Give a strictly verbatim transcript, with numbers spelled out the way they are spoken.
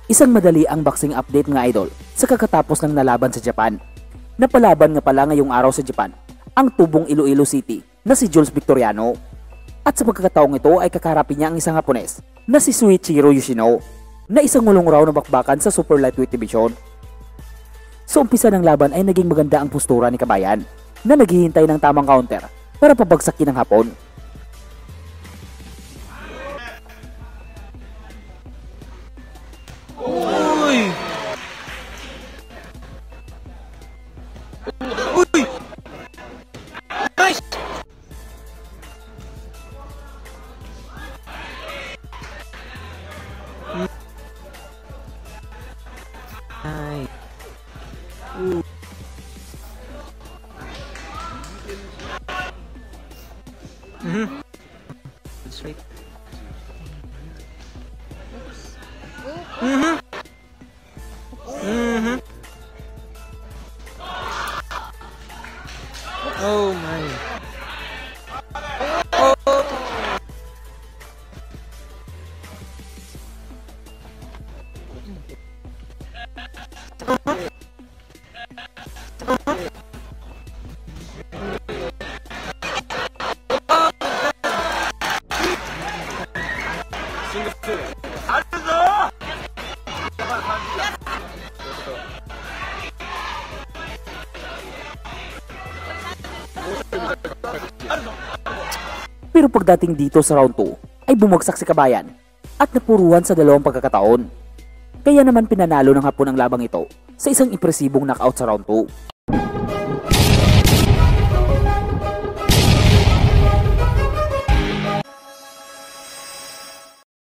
Isang madali ang boxing update nga idol sa kakatapos ng nalaban sa Japan. Napalaban nga pala ngayong araw sa Japan ang tubong Iloilo City na si Jules Victoriano. At sa pagkakataong ito ay kakarapin niya ang isang Hapones na si Shuichiro Yoshino na isang ngulong raw na bakbakan sa super lightweight division. Sa umpisa ng laban ay naging maganda ang postura ni Kabayan na naghihintay ng tamang counter para pabagsakin ng Hapon. Uy! Uy! Nice! Ay. Ooh. Mm-hmm. That's right. Mm-hmm. Mm-hmm. Oh my. Oh. Pero pagdating dito sa round two ay bumagsak si Kabayan at napuruhan sa dalawang pagkakataon. Kaya naman pinanalo ng Hapon ang labang ito sa isang impresibong knockout sa round two.